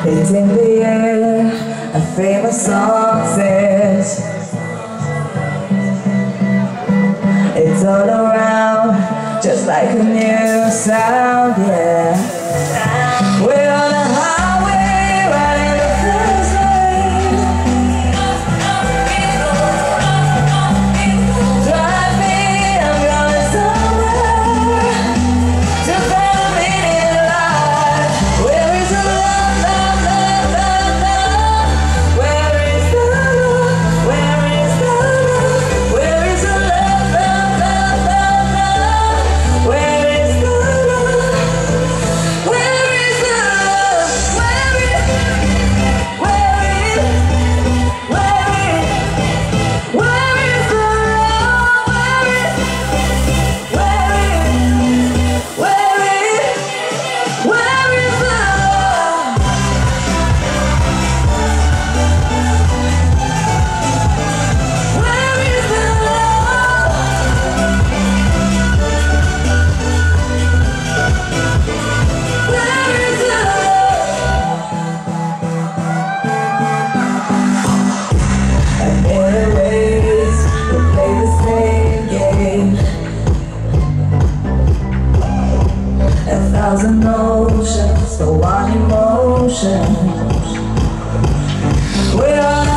It's in the air, a famous song says. It's all around, just like a new sound, yeah. We're on a highway, riding the fast lane. Drive me, I'm going somewhere to find a meaning in life. Where is the love, love, love, love, love? Where is the love? Where is the love? Where is the love, love, love, love, love? Where is the love? Where is the love? Where is the love? Where is thousand oceans for one emotion. We're on